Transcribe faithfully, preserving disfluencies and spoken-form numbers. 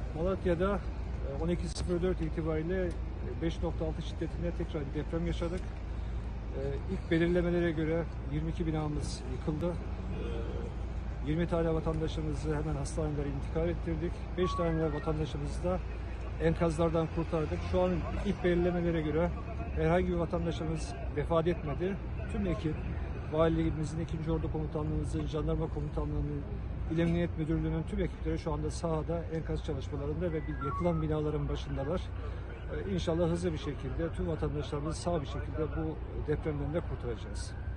Malatya'da on iki sıfır dört itibariyle beş nokta altı şiddetinde tekrar bir deprem yaşadık. İlk belirlemelere göre yirmi iki binamız yıkıldı. yirmi tane vatandaşımızı hemen hastanelere intikal ettirdik. beş tane vatandaşımızı da enkazlardan kurtardık. Şu an ilk belirlemelere göre herhangi bir vatandaşımız vefat etmedi. Tüm ekip, valiliğimizin, ikinci. Ordu Komutanlığımızın, Jandarma Komutanlığı'nın, İl Emniyet Müdürlüğü'nün tüm ekipleri şu anda sahada enkaz çalışmalarında ve yıkılan binaların başındalar. Ee, İnşallah hızlı bir şekilde tüm vatandaşlarımızı sağ bir şekilde bu depremden de kurtaracağız.